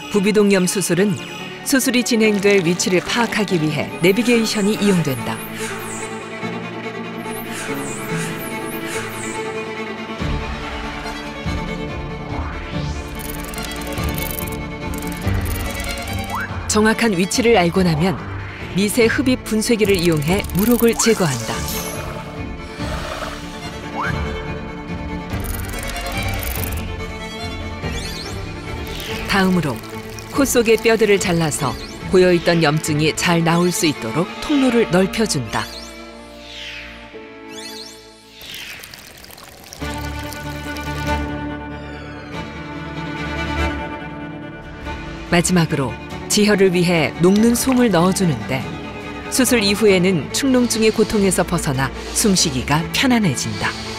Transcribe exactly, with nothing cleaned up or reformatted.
부비동염 수술은 수술이 진행될 위치를 파악하기 위해 내비게이션이 이용된다. 정확한 위치를 알고 나면 미세 흡입 분쇄기를 이용해 물혹을 제거한다. 다음으로 코 속의 뼈들을 잘라서 고여있던 염증이 잘 나올 수 있도록 통로를 넓혀준다. 마지막으로 지혈을 위해 녹는 솜을 넣어주는데 수술 이후에는 축농증의 고통에서 벗어나 숨쉬기가 편안해진다.